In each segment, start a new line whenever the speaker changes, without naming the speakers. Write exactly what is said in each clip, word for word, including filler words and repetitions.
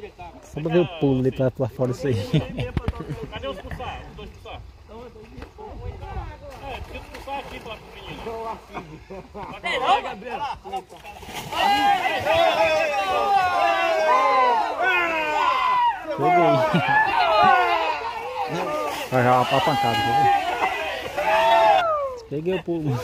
Só pra ver o pulo ali pra, pra fora disso aí.
Cadê os pulsar? Os dois pulsar? É, precisa pulsar aqui para o menino. Cadê não, Gabriel?
Peguei. Vai jogar uma pancada, quer ver? Peguei o pulo.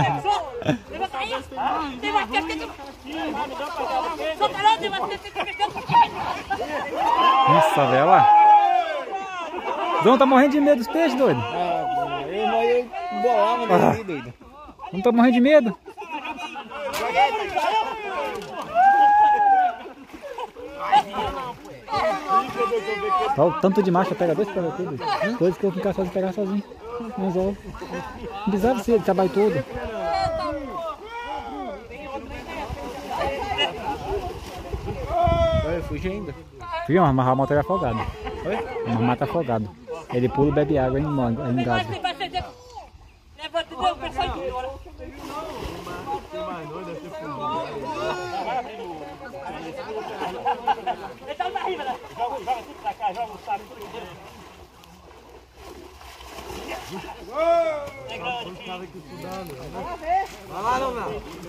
Nossa, velho, olha lá. João tá morrendo de medo dos peixes, doido.
Ah, eu morri bolava dele, doido.
Não tá morrendo de medo? Olha o tanto de macho, pega dois para tudo. Dois que eu ficar sozinho pegar sozinho. Mas ó, não precisava ser ele trabalho todo.
Vai, fugi ainda.
Fui, mas amarrar o motor é afogado. Oi? Mas mata afogado. Ele pula e bebe água e engasga.
Levanta, deu, pessoal de embora. Ele tá na riba, né? Joga, joga tudo pra cá, joga o saco tudo dentro. É grande,
Vai lá, não, não.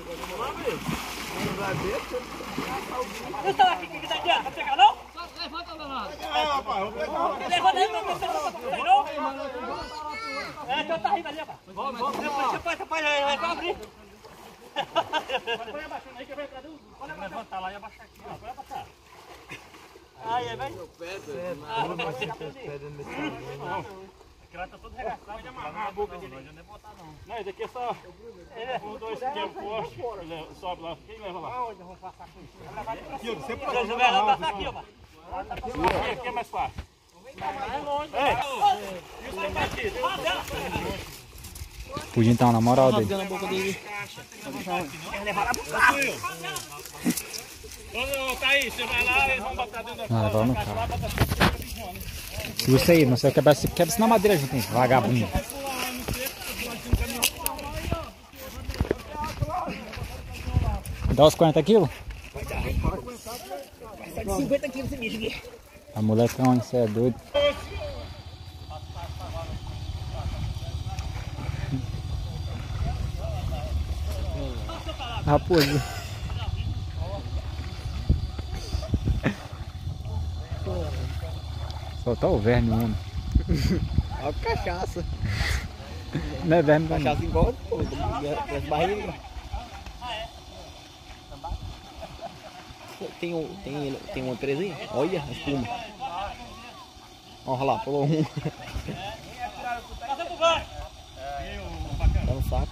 não estão aqui, que tá aqui, ó. Vai pegar, não?
Levanta, Leonardo.
Levanta aí, pra ver se não vai não? É, então tá riba ali, rapaz.
Vamos, vamos,
Depois
vamos.
você pode, você pode, vai abrir.
Põe abaixando aí que eu venho pra dentro. Pode levantar lá e abaixar aqui, ó. Pode abaixar.
Aí, aí, vai.
Aquele lá tá todo regaçado. Pode amarrar a boca dele. Não pode botar não. Não, esse aqui é só um, dois que é forte. Sobe lá. Quem leva lá?
Aonde eu vou passar com isso?
Aqui, ó. Você
Se eu vai passar aqui, ó, mano.
Aqui, aqui é mais fácil. É. Isso aí vai aqui.
Podia então, na moral dele.
Na boca dele.
Ô, Thaís, você vai lá, eles vão botar dentro da
Ah, vamos no
caixa lá,
carro.
botar tudo dentro do né?
Isso aí, não sei quebrar esse quebra isso na madeira junto, hein? Vagabundo. Dá os quarenta quilos?
Sai de cinquenta quilos esse bicho aqui.
A molecão, isso é doido. Raposa. Soltar o verme, homem.
Olha a cachaça.
Não é verme, não.
Cachaça igual, pô, das barrigas. Tem, um, tem, tem uma presinha? Olha a espuma. Olha lá, pulou um. Tá no saco.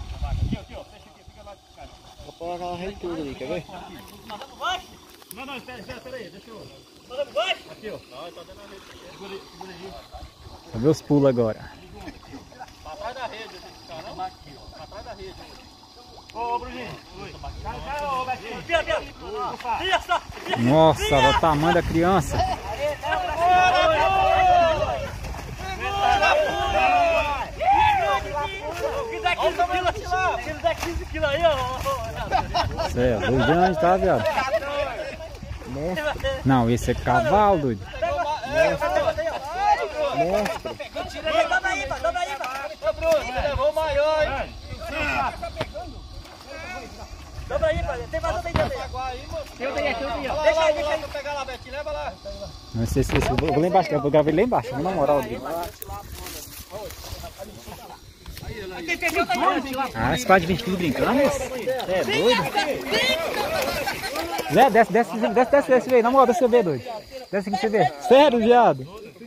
Vou pôr aquela rede tudo ali, quer ver?
Não, não, espera, espera, espera aí, deixa eu... Aqui, ó. Não, tá dando a rede. Segura aí, segura aí.
Vamos ver os pulos agora.
Pra trás da rede, caramba. Aqui, ó. Pra trás da rede. Ô, Bruninho. Oi. Cai, cai, ô, Betinho.
Aqui, aqui, aqui. Isso.
Nossa, olha o tamanho da criança.
Se fizer quinze quilos aí, ó.
Isso é, dois grande, tá, viado? Não, esse é cavalo, doido.
Monstro.
Dobra aí, pá, dobra aí, pá.
Levou o maior, hein?
Dobra aí, pá. Tem mais outra aí também. Tem outra aí, tem outra aí, ó. Deixa aí, deixa aí.
Pegar lá, Betinho, leva lá.
Não sei se eu vou lá embaixo, eu vou gravar ele lá embaixo, na moral dele.
Aqui, tem outra aí.
Ah, esse pai de vinte quilos brincando, isso? É doido? Zé, desce, desce, desce, desce, desce, vê, na moral, desce, você vê, doido. Desce aqui, você vê. Sério, viado?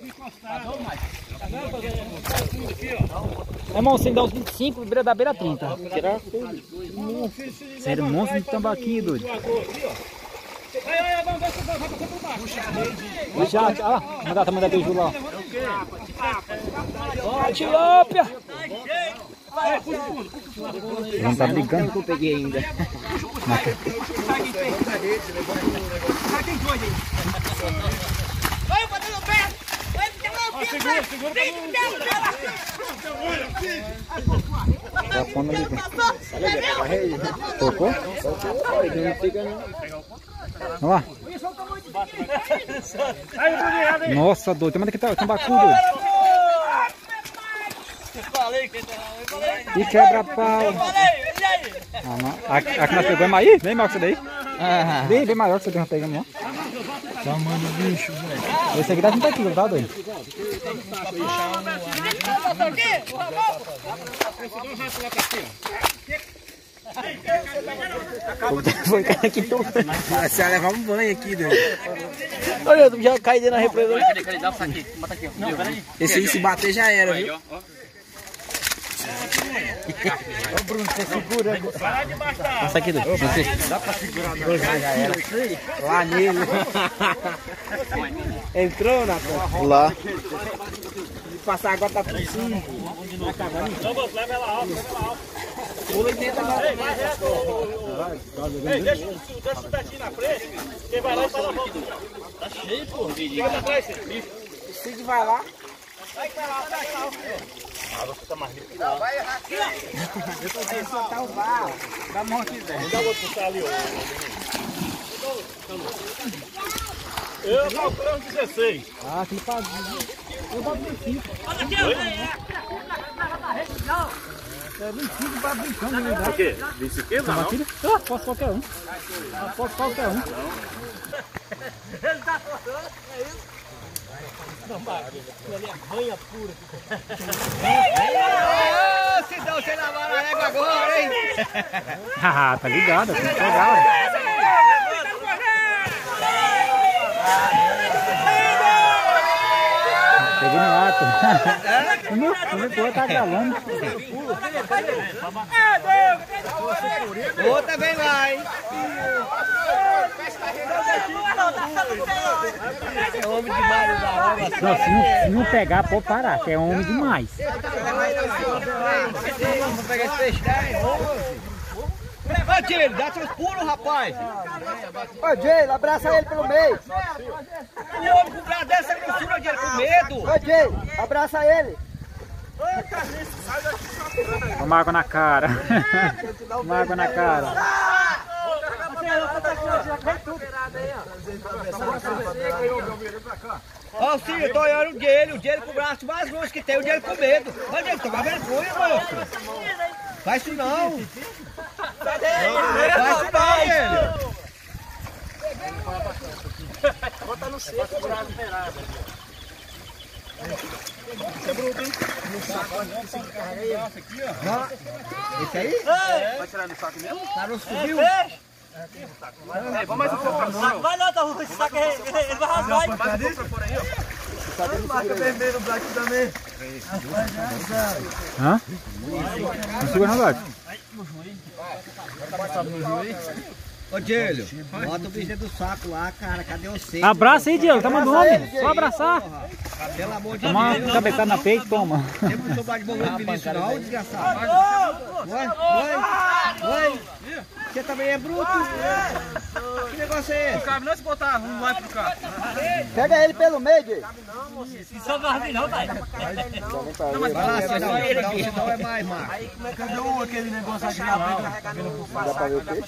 Irmão, você dá uns vinte e cinco, beira da beira trinta.
Tirar tudo.
Sério, monstro de tambaqui, doido. Já, olha lá, mandar a tamanho da beiju lá. Ó, tilápia! Não tá brigando.
Eu peguei ainda.
Vai, bota no pé. Vai, segura, segura.
Tá pondo ali. Tocou? Não fica não. Vamos lá.
Aí, bonito, aí.
Nossa, doido. Tem uma daqui, tem um bacu, doido. E quebra pau. Ah, não. Aqui, aqui nós pegamos aí? Bem maior que esse daí.
Ah,
Bem, bem maior que esse que nós pegamos, ó.
tamanho do bicho, velho.
Esse aqui dá trinta quilos, tá, doido?
Foi cara aqui todo. Você vai levar um banho aqui, doido. Olha, eu já caí dentro da represa.
Cadê, cadê? Dá o saco aqui. Bota aqui, ó. Não, peraí.
Esse aí se bater já era, viu?
Ó, ó.
Ô Bruno, você segura.
Vai debaixo da água.
Passa aqui, doido. Dá pra segurar, não. Já era. Lá nele. Entrou na porta. Lá. Se passar água tá por cima.
Então, moço, leva ela alta, leva ela alta.
Pula e tenta lá.
Ei, vai reto. Ei, deixa, deixa o petinho na frente. Quem vai lá e fala a volta. Tá cheio, pô. Fica pra trás, filho.
O Cid vai lá.
Vai pra lá, vai pra lá. Ah, você tá mais limpo que não.
Vai errar. Eu tô tentando soltar o barro. Dá a mão aqui, velho.
Dá outro puxar ali, ó. Eu calculei uns dezesseis.
Ah, aquele pazinho. Eu boto vinte e cinco.
Olha aqui, ó.
É vinte e cinco para brincando, né?
O quê? Disse o quê? Não, não.
Ah, posso qualquer um. Ah, posso qualquer um.
Ele tá cortando, é isso? Não, mas ali é banha pura.
Ô, Cidão, você lavar a égua agora, hein?
Ah, tá ligado, tem que pegar, ó. Peguei no ato. Não, não tô, tá gravando.
Outra vem lá, hein? É homem demais da água.
Não, se, não, se não pegar, pode parar, que é homem demais.
Vamos pegar esse peixe daí. Ô, Diego, dá seus pulos, rapaz. Ô, Diego, abraça ele pelo meio. O homem com o braço dessa grossura, Diego, com medo. Ô, Diego, abraça ele.
Toma água na cara. Toma água na cara.
Ó, sim, eu tô olhando o Diego, o Diego com o braço mais grosso que tem, o Diego com medo. Ô, Diego, toma vergonha, moço. Faz isso não. Faz isso não, ele.
Bota no seco, segurar a liberada. Isso é bruto, hein?
Esse aí?
Vai tirar no saco mesmo?
Tá no subiu?
Vamos mais um pouco pra fora.
Vai lá, tá, esse saco ele ele vai rasgar.
Mais um pouco pra fora aí, ó.
vermelho, black também.
Hã? Não segura não, Gato.
Ô, Diego, bota o bicho dentro do saco lá, cara. Cadê você?
Abraça aí, Diego. Tá mandando homem. Só abraçar.
Pelo amor de
Toma
Deus.
uma cabeçada na peito, toma.
Tem muito sobrado de bombom Vinícius não, desgraçado. Oi, oi, oi. Você também é bruto? Que negócio é esse?
Cabe não se botar um vai pro carro.
Pega ele pelo meio, Diego.
Isso não vai não, pai.
Vai lá, senão ele não é mais, Marcos.
Cadê o aquele negócio aqui na mão?
Dá pra ver o peixe?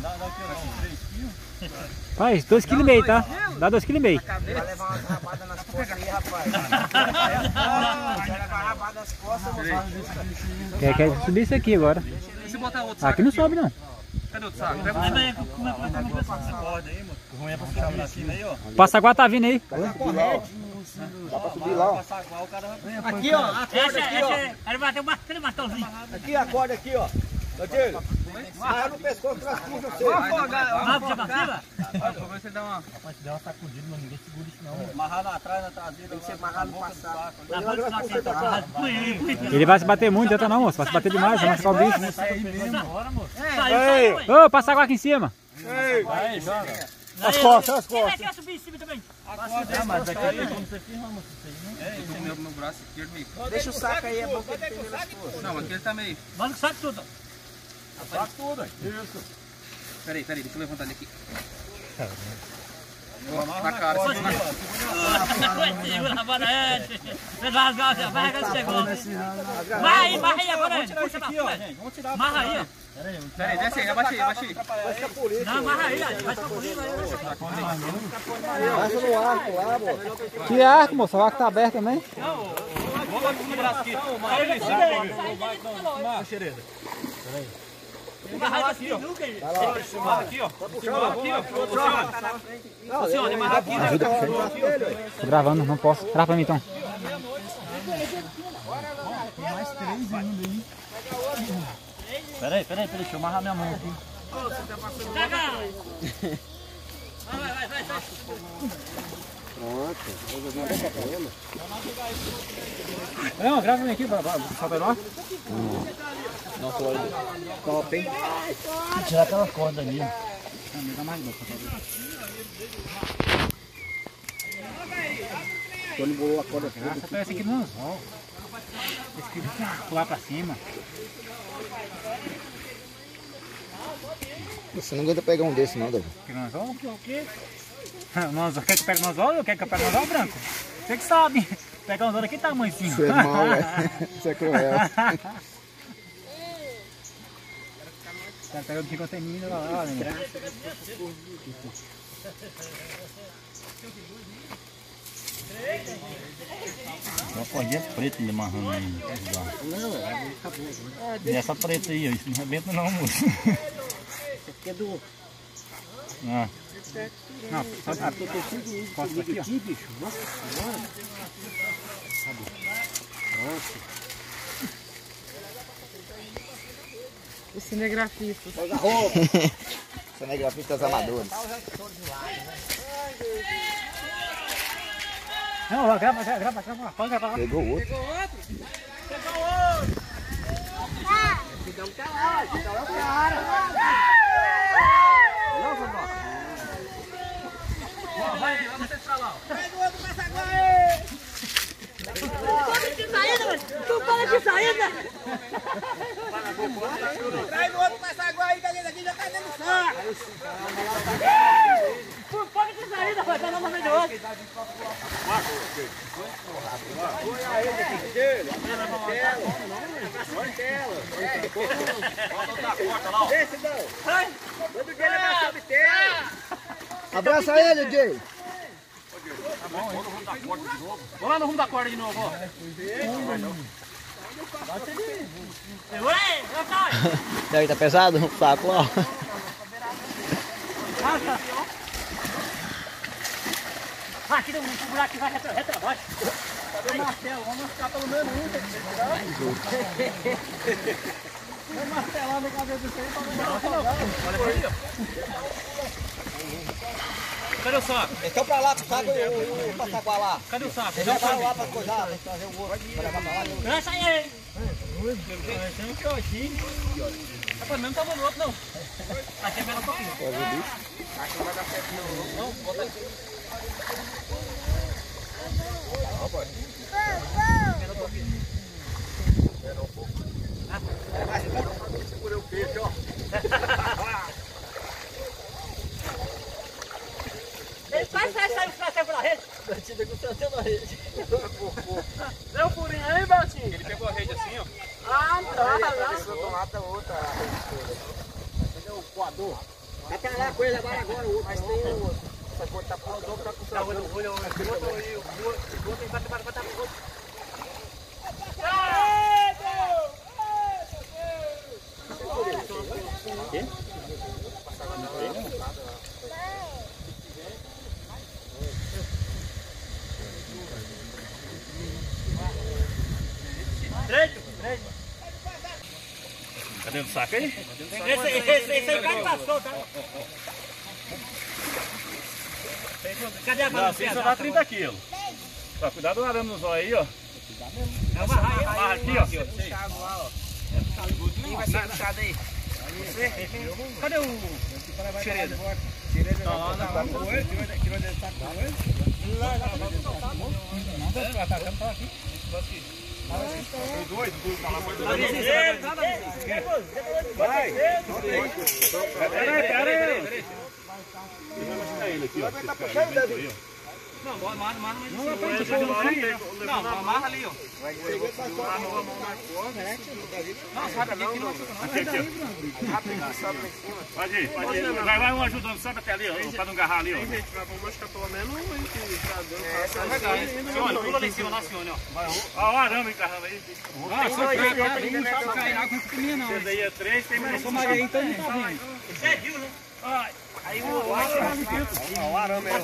Faz dois quilos e meio, tá? Dá dois quilos e meio.
Vai levar uma rabada nas costas aí, rapaz. Vai levar uma rabada nas costas, moçada.
Quer, quer subir isso aqui agora.
Se botar outro
Aqui não sobe, não.
Cadê outro saco? Pega
Vai, vai, como é que vai comer essa
corda aí, mano. O ruim é pra puxar pra cima aí, ó.
Passaguá tá vindo aí.
Dá pra subir lá, ó. Aqui, ó, a corda
Essa,
aqui, ó.
essa, ele bateu aquele matãozinho.
Aqui a corda aqui, ó. Ô, Diego, amarra no pescoço que nós puxamos você.
Vamos puxar pra cima?
Vamos ver se ele dá uma... Rapaz, se der uma sacudida, mano, ninguém segura isso não. Amarrado atrás, na traseira. Tem que ser amarrado no passado.
Ele vai se bater muito, já não, moço. Vai se bater demais, vai machucar o bicho.
Saiu, saiu.
Ô, passaguá aqui em cima.
Aí, joga.
As costas, as
Quem vai
costas.
quer subir em cima também?
Ah, mas aqui como você firma, moço. É, esse é meu, meu braço esquerdo meio.
Deixa o saco aí, é bom que ele tem nas costas.
Não, aqui ele tá meio...
Manda o saco tudo.
Saco tudo, isso. Peraí, peraí, deixa eu levantar ele aqui.
Na cara, segura na cara.
Segura a banete. Vai rasgar, vai rasgar esse negócio. Vai aí, vai aí a banete. Puxa pra frente. Marra aí, ó.
Peraí, desce aí, abaixa aí, abaixa aí.
Não, marra aí, vai escapulir, vai.
Passa no arco lá, moço. Que arco, moço? O arco tá aberto também?
Vamos lá no braço aqui. Uma xereda. Peraí. Marra aqui, ó. Marra aqui, ó. Marra aqui, ó. Funciona, marra aqui, né?
Tô gravando, não posso. Grava pra mim então.
Tem mais três ainda aí. Peraí, peraí, peraí, deixa eu amarrar minha mão aqui.
Pega! Vai, vai, vai, vai.
Não, grava pra mim aqui, só pra nós.
Nossa, olha. Top, hein?
Vou tirar aquela corda ali.
Dá mais boca.
Quando bolou a corda
Você pega esse aqui no anzol. Esse aqui vai pular pra cima.
Você não aguenta pegar um desse não, Davi.
Aqui no anzol? O quê? No anzol, quer que eu pegue no anzol ou quer que eu pegue no anzol branco? Você que sabe. Pegar o anzol daqui tamanho assim.
Isso é mal, é. Isso é cruel.
O cara pega o bico até mim, olha lá, né?
Uma cordinha preta ele amarrando aí. E essa preta aí, ó, isso não arrebenta não, moço.
Isso aqui é do...
Ah.
Não, só a costa aqui, ó.
bicho. Nossa senhora. Nossa. O cinegrafista.
Cinegrafistas amadores.
Não, grava, grava, grava, grava, pode gravar lá.
Pegou outro.
Pegou outro. Pegou outro. Ah! Então tá lá, então é o cara. Não, Vandó. Vai, vamos testar lá. Pega o outro passaguá aí. Tu para de saída, mano. Tu para de saída. Traz o outro passaguá aí, que a gente aqui já tá dentro do saco. Tu para de saída, vai dar uma vez de outro. Põe aí, dele. Desce, não. Todo dia ele abraça o bitelo.
Abraça ele, Jay.
Vamos lá no rumo da corda de novo, ó.
Daí tá pesado? Um saco lá.
Aqui tem um buraco que vai reto abaixo. Cadê o martelo? Vamos marcar pelo menos um. Vou martelar no cabelo disso aí pra não dar.
Olha pra ali, ó. Cadê o saco?
Então pra lá, tu sabe o passaguá lá.
Cadê o saco?
Já vai lá pra coisar, tem que trazer o outro pra levar pra lá.
Lança aí.
Rapaz, mesmo tava no outro, não. Aqui é melhor um pouquinho.
Pode ver bicho?
Aqui não vai dar certo, não. Não, bota aqui.
Segurei o peixe, ó.
Ele quase sai, sai, sai, sai pela rede.
Batida com o Santana na rede.
Deu um furinho aí, Betinho?
Ele pegou a rede assim, ó.
Ah, tá, tá.
Mata outra. Cadê o coador? Vai pra lá com ele agora, agora o outro. Mas tem o outro. Essa coisa tá por outro, tá com o Santana. O outro, o outro, o outro, bate, bate, bate, o outro.
Quê?
Direito, direito.
Cadê o saco aí?
Esse, esse, esse aí cai passou, tá? Cadê a
Não, assim só dá trinta quilos. Só cuidado do arame no zóio aí, ó. Amarra aqui, ó.
Vai ser puxado aí.
Cadê o xereda?
Xereda
Tá lá, tá com ele. Tirou dele, tá com ele.
Não, não, não, não, tá atacando pra aqui.
Os dois, os dois, tá lá.
Vai.
Peraí, peraí. ele aqui, ó.
Tá puxando, Davi.
Não, amarra, amarra, mas
Não, não,
não, amarra ali, ó. Não, sabe aqui que não machuca não.
Aqui, aqui, ó. Pode ir, pode ir. Vai, vai um ajudando, sobe até ali, ó, pra não agarrar ali, ó.
Vamos machucar pelo menos um aí que tá dando.
É verdade. Senhor, pula lá em cima, lá, senhor, ó.
Ó, o arame encarrando aí.
Ah, só três, quatro, não sabe cair na água com cominha não.
Esse daí é três, tem mais
Só Maria aí, então não tá vendo. Você é viu, né? Aí o arame dentro.
O arame é.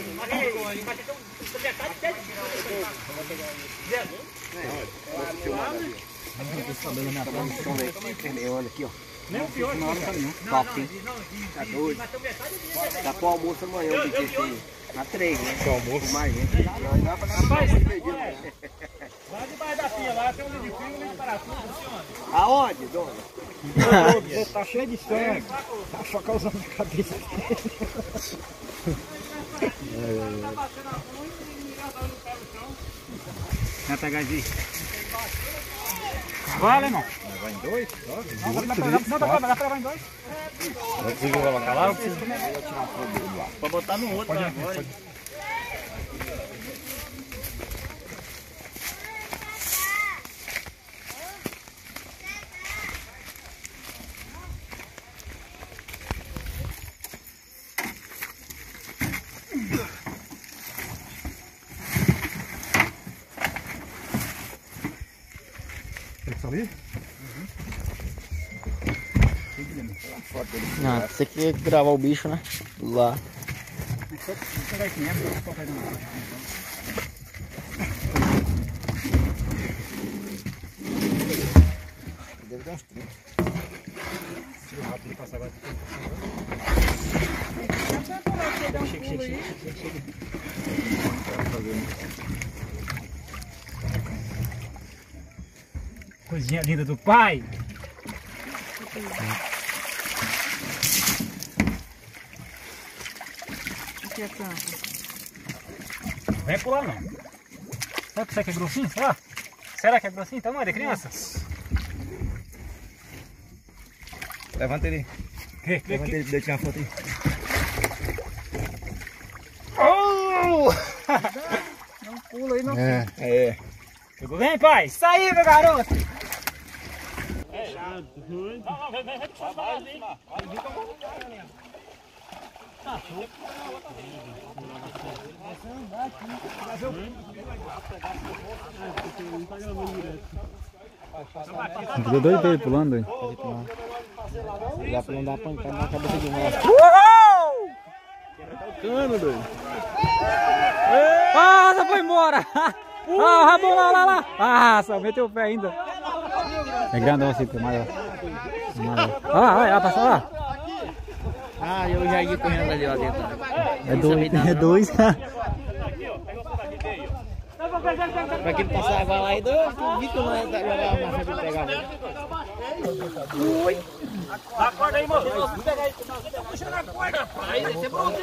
Olha aqui, ó.
Nem o pior.
Top, hein? Tá doido. Dá pro almoço amanhã, o bicho na três, né? Pro almoço. Mais gente.
Rapaz, vai debaixo da pia lá, tem um livro de fio e um livro de parafuso, funciona.
Aonde, dona?
Tá cheio de sangue. Tá só causando na cabeça. Vai pegar aqui. Vale, irmão. Vai em dois? Não, dá pra levar em dois. Vai conseguir colocar lá ou precisa tirar fogo do lado?
Pra botar no outro agora.
Ali?
Não, você quer gravar o bicho, né? Lá.
Deve dar uns trinta.
Tira rápido e passa agora. Chega, chega, chega, chega, chega. Coisinha linda do pai.
Aqui é a tampa.
Vem pular não. Será que isso aqui é grossinho? Será? Será que é grossinho? Tamanho de criança?
Levanta ele.
Que, que,
Levanta
que?
ele, deixa uma foto aí.
Oh!
Não pula aí, não.
É. É.
Pegou bem, pai? Isso aí, meu garoto!
Não, vem, vem, vem puxar as balas ali.
Deu dois dedos pulando aí.
Dá pra não dar pancada na cabeça de nós.
Uhul!
Cano, doido.
Ah, você foi embora! Ah, o rabo lá, lá, lá! Ah, só meteu o pé ainda. É grandão assim, maior. maior. Ah, olha, passou lá.
Ah, eu já ia correndo ali lá dentro.
É dois. É dois.
Pra quem passar água lá e dois, tu vi que não é jogar uma massa de pegar. Ui!
Acorda aí, moço.
Tá puxando a corda, rapaz. Vai ser bom.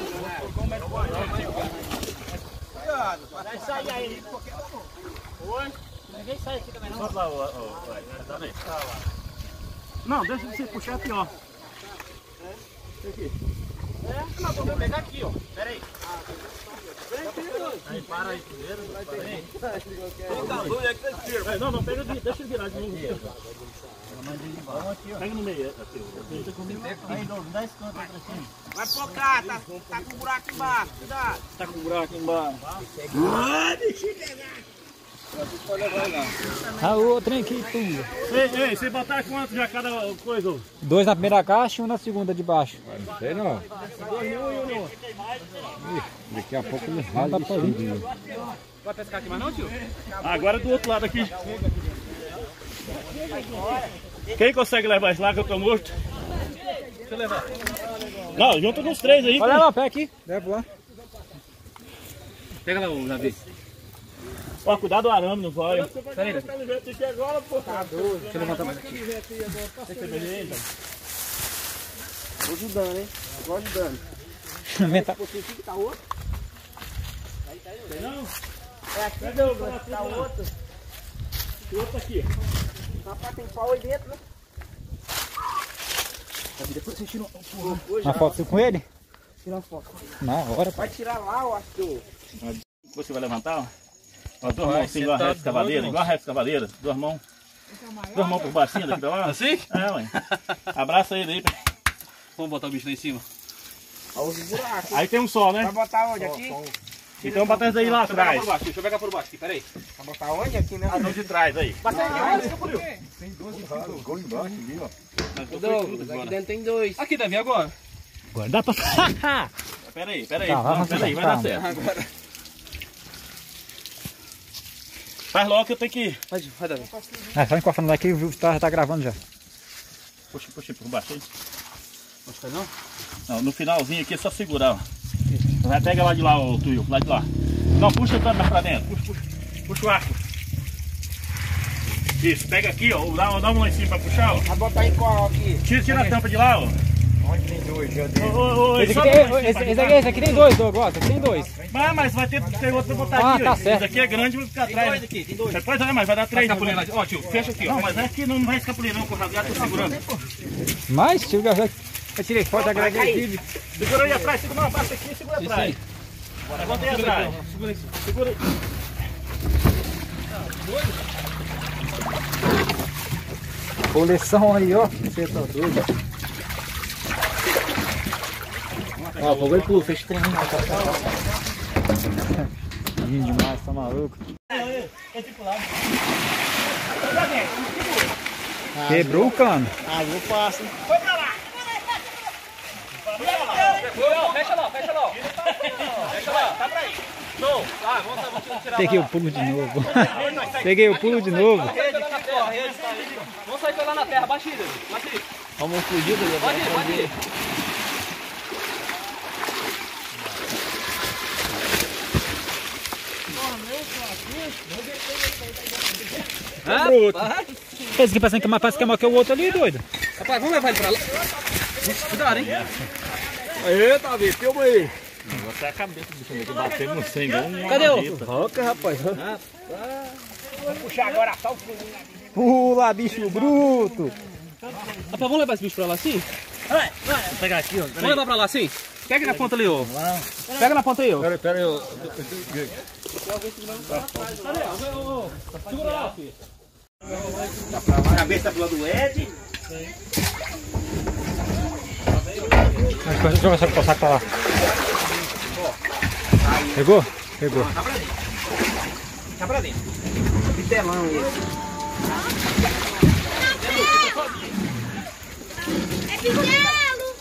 Vai sair aí. Oi? Ninguém sai aqui também, não.
Solta lá, ó. Não, deixa você puxar aqui, ó.
É? Não, vou pegar aqui, ó. Pera aí. Aí, para aí primeiro.
Não, não, pega de, deixa ele virar de novo. Pega no meio. Aqui,
Aí, Douglas, dá esse canto aí pra cima. Vai focar, tá, tá com buraco embaixo, cuidado.
Tá com buraco embaixo.
Ah, o outro aqui, tudo.
Ei, ei, você botar quanto já cada coisa?
Dois na primeira caixa e um na segunda de baixo.
Não sei não. Daqui a pouco ele rala de cheirinho.
Vai pescar aqui mais não, tio?
Agora do outro lado aqui. Quem consegue levar esse lá que eu tô morto?
Deixa eu levar.
Não, junto nos três aí.
Olha lá o pé aqui. Leva lá.
Pega lá o Davi.
Ó, cuidado do arame, não vai.
Pera aí, Davi. Deixa eu levantar mais aqui.
Tô ajudando, hein? Tô ajudando.
Meta.
Não?
É aqui, Douglas, tá o outro.
O outro aqui.
Rapaz, tem pau aí dentro, né?
Uma foto com ele?
Tira foto.
Na hora, pai.
Vai tirar lá, eu acho que...
Você vai levantar, ó. Ó, duas mãos assim, igual a resto cavaleira, igual a resto cavaleira. Duas mãos. Duas mãos por baixinho daqui da lá.
Assim?
É, ué. Abraça ele aí.
Vamos botar o bicho lá em cima.
Olha os buracos.
Aí tem um sol, né?
Vai botar onde? Aqui?
Então bota essa aí lá atrás.
Deixa eu pegar por baixo aqui, peraí.
Vai botar onde? Aqui, né?
Ah, não, de trás aí.
Douglas, aqui dentro tem dois. Aqui, Davi, agora.
Agora dá pra...
Pera aí, pera aí.
Tá,
Não, pera aí, vai dar certo.
Agora.
Faz logo que eu tenho que ir.
Vai, vai, Davi.
É, só encostando daqui e o tá, já tá gravando já.
Puxa, puxa por baixo aí.
Não fica não?
Não, no finalzinho aqui é só segurar, ó. Vai, pega lá de lá, o tuyo, lá de lá. Não, puxa tanto mais pra dentro. Puxa, puxa. Puxa o arco. Isso, pega aqui, ó. Dá, dá um lá em cima pra puxar, ó.
Vai botar em qual aqui?
Tira, tira a tampa de lá, ó.
Onde tem dois? Já
Ô, ô, ô,
Esse
só
aqui,
dá
tem,
uma em
esse,
cima
esse,
pra
aqui, esse aqui tem dois, Douglas. Esse aqui tem dois.
Mas, mas vai ter que ter outro pra botar
Ah,
aqui.
tá
ó.
certo.
Esse aqui é grande, vai ficar atrás.
dois aqui, tem dois.
Você pode, mas vai dar três.
Escapulir lá. Ó, tio, fecha aqui, ó.
Não, mas aqui não vai escapulir não, com o rasgado, tô segurando.
Mas, tio, eu já eu tirei foto da grande.
Segura aí atrás, segura uma pasta aqui, segura atrás. Levanta aí atrás.
Segura aí.
Segura aí.
Coleção aí, ó. Você tá doido.
Ó, vou ver pulo, fecha o trem.
Lindo demais, tá maluco. Quebrou o cano.
Ah, vou passo. Fecha lá, fecha lá. Fecha lá, tá pra aí. Show. Ah, vamos, vamos tirar.
Peguei o pulo de novo. Peguei o pulo de novo.
Rede lá na terra, rede. Vamos sair lá na terra, baixa aí, baixa aí. Vamos explodir, Davi. Pode ir, pode ir.
Ah, esse aqui parece que é mais, parece que é maior que o outro ali, doido.
Rapaz, vamos levar ele pra lá. Cuidado, hein?
Aí, Davi, filma aí.
Você é a cabeça do bicho que bateu no sangue.
Cadê o?
Roca, rapaz. Vamos puxar agora só o pulinho.
Pula, bicho bruto.
Rapaz, vamos levar esse bicho pra lá assim? Vai, vai. Vou pegar aqui, ó. Vamos levar pra lá assim? Pega na ponta ali, ó. Pega na ponta aí, ó.
Pera aí, pera aí. Eu...
Segura lá, filho.
A cabeça pro lado do Ed.
Deixa eu ver se eu posso pra lá. Pegou? Pegou.
Tá pra dentro. Vitelão esse.
É pitelo!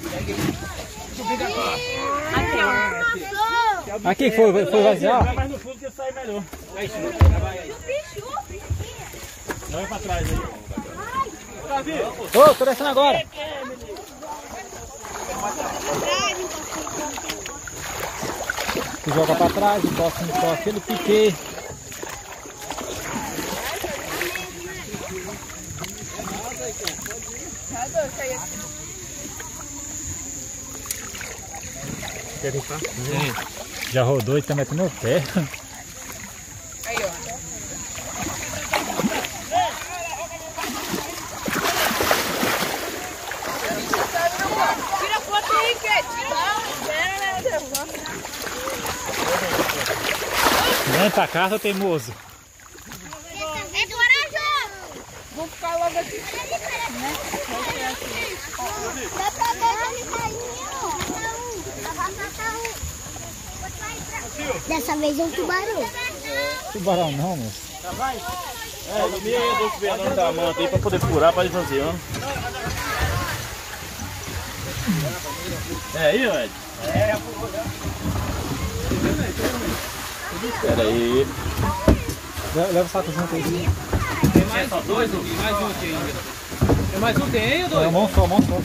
Aqui foi, foi, foi vaziar.
Vai mais no fundo que sai melhor. Não vai pra trás aí.
Ô, oh, tô descendo agora. Tu joga pra trás, encosta só aquele piquê.
Quer deixar?
Já rodou e tá metendo no pé.
Aí, ó. Tira foto aí, Kate. Tira.
Vem pra cá, seu teimoso.
É corajoso!
Vamos ficar logo aqui.
Dá pra ver ele caindo. Dessa vez é um tubarão.
Tubarão não, moço.
É, no meio eu vou ver no tamanho aí pra poder furar pra esvaziando. É aí, Ed? É, Espera aí.
Leva o saco junto aí.
Tem mais só dois aqui, mais um aqui ainda. Tem mais um, tem ou dois?
É, mão só, mão só.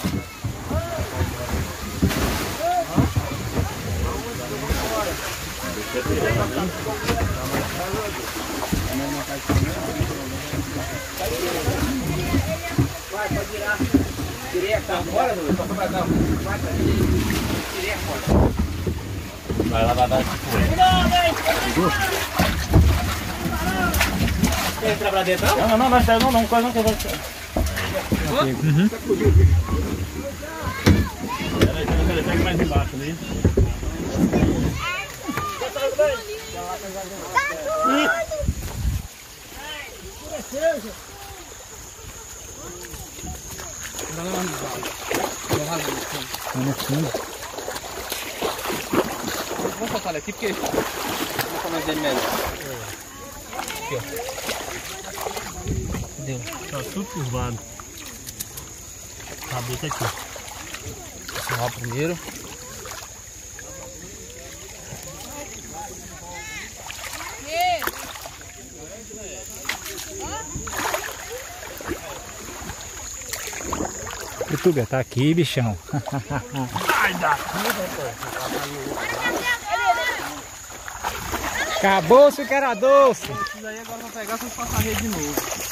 Vai, pode virar. Direto agora, Luiz. Só pra dar um. Vai, direto agora.
Vai lá, vai dar esse poeira.
Quer entrar pra dentro, não?
Não, não, não, não, não, não, quase não quer.
Uhum.
Peraí, peraí, ali, pega mais embaixo ali.
Vamos soltar ele aqui porque vou comer dele melhor. Aqui, ó. Deu.
Tá tudo curvado. Cabeça aqui.
Vamos lá primeiro.
Portuga, tá aqui, bichão.
Ai, dá.
Acabou-se o que era doce.
Isso daí agora vai pegar se passar a rede de novo.